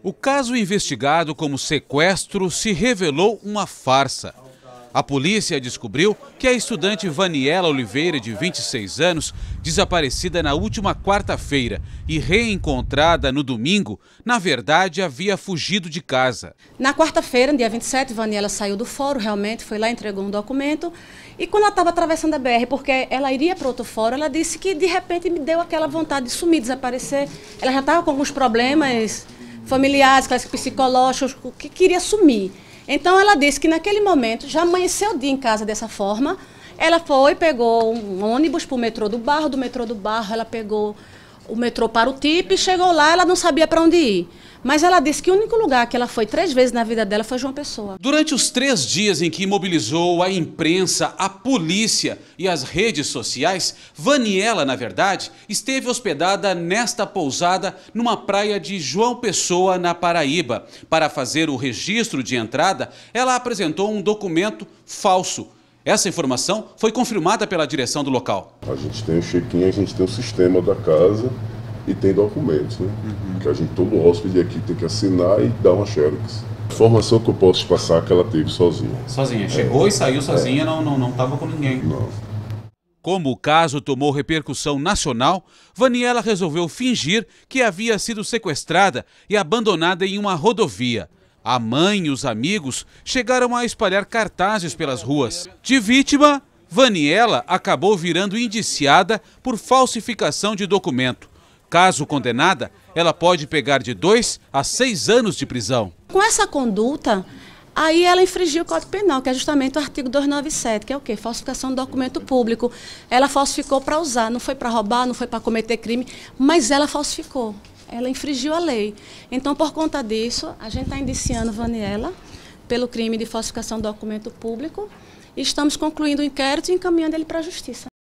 O caso investigado como sequestro se revelou uma farsa. A polícia descobriu que a estudante Vaniela Oliveira, de 26 anos, desaparecida na última quarta-feira e reencontrada no domingo, na verdade havia fugido de casa. Na quarta-feira, no dia 27, Vaniela saiu do fórum, realmente foi lá, entregou um documento. E quando ela estava atravessando a BR, porque ela iria para outro fórum, ela disse que de repente me deu aquela vontade de sumir, desaparecer. Ela já estava com alguns problemas familiares, psicológicos, que queria sumir. Então ela disse que naquele momento, já amanheceu o dia em casa dessa forma, ela foi, pegou um ônibus para o metrô do Barro, do metrô do Barro ela pegou o metrô para o TIP, chegou lá, ela não sabia para onde ir. Mas ela disse que o único lugar que ela foi 3 vezes na vida dela foi João Pessoa. Durante os 3 dias em que mobilizou a imprensa, a polícia e as redes sociais, Vaniela, na verdade, esteve hospedada nesta pousada numa praia de João Pessoa, na Paraíba. Para fazer o registro de entrada, ela apresentou um documento falso. Essa informação foi confirmada pela direção do local. A gente tem o check-in, a gente tem o sistema da casa e tem documentos, né? Que a gente, todo hóspede aqui tem que assinar e dar uma xerox. A informação que eu posso te passar é que ela teve sozinha. Sozinha? Chegou e saiu sozinha, não estava com ninguém? Não. Como o caso tomou repercussão nacional, Vaniela resolveu fingir que havia sido sequestrada e abandonada em uma rodovia. A mãe e os amigos chegaram a espalhar cartazes pelas ruas. De vítima, Vaniela acabou virando indiciada por falsificação de documento. Caso condenada, ela pode pegar de 2 a 6 anos de prisão. Com essa conduta, aí ela infringiu o Código Penal, que é justamente o artigo 297, que é o quê? Falsificação de documento público. Ela falsificou para usar, não foi para roubar, não foi para cometer crime, mas ela falsificou. Ela infringiu a lei. Então, por conta disso, a gente está indiciando Vaniela pelo crime de falsificação de documento público e estamos concluindo o inquérito e encaminhando ele para a Justiça.